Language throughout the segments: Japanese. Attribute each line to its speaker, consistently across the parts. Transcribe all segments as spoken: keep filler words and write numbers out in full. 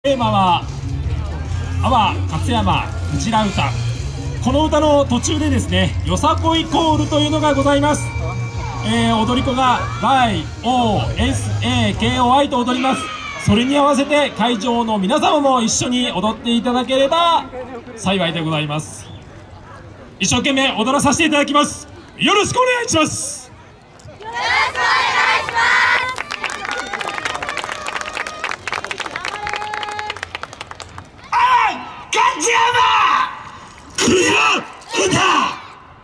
Speaker 1: テーマは阿波勝山うちら歌。この歌の途中でですね、よさこいコールというのがございます。えー、踊り子が ワイオーエスエーケーオーアイ と踊ります。それに合わせて会場の皆様も一緒に踊っていただければ幸いでございます。一生懸命踊らさせていただきます。よろしくお願いします。
Speaker 2: よろしくお願いします。
Speaker 1: 勝山クリア歌。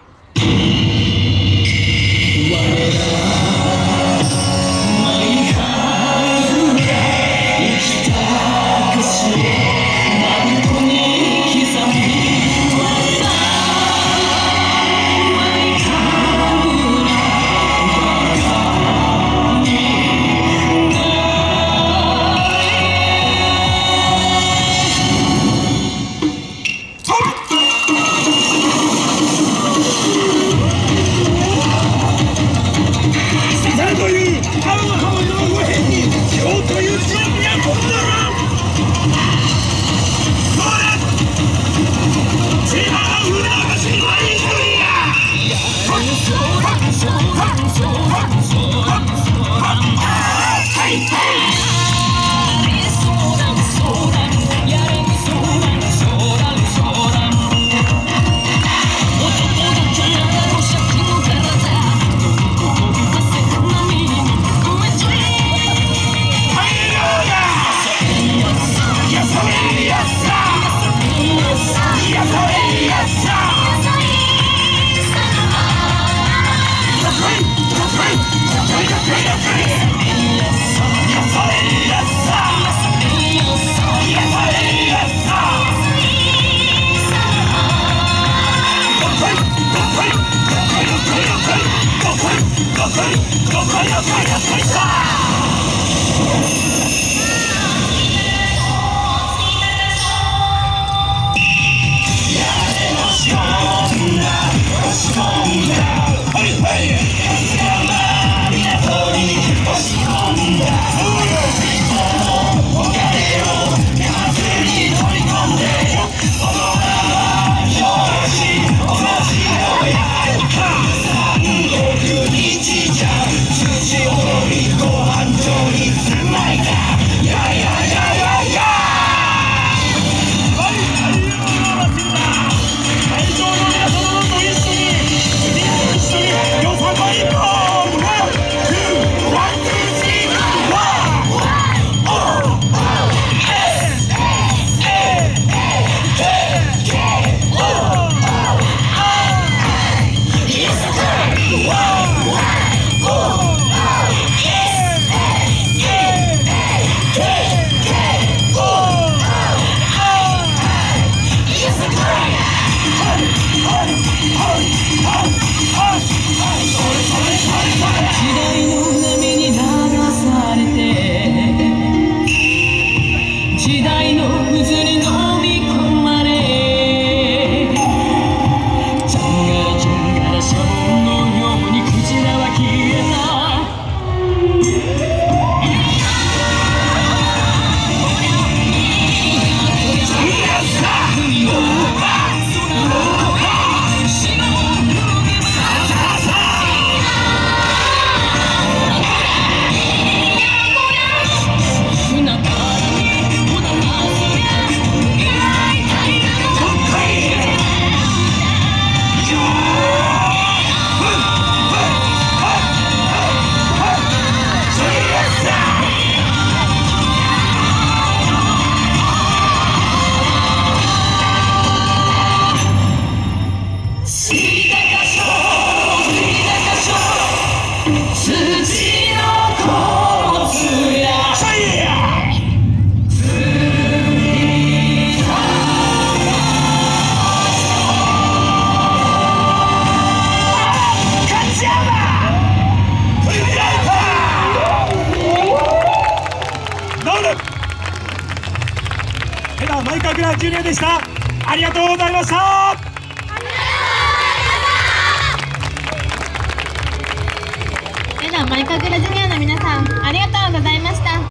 Speaker 1: 前川倉ジュニアでした。ありがとうございました。
Speaker 2: それでは前川倉ジュニアの皆さん、ありがとうございました。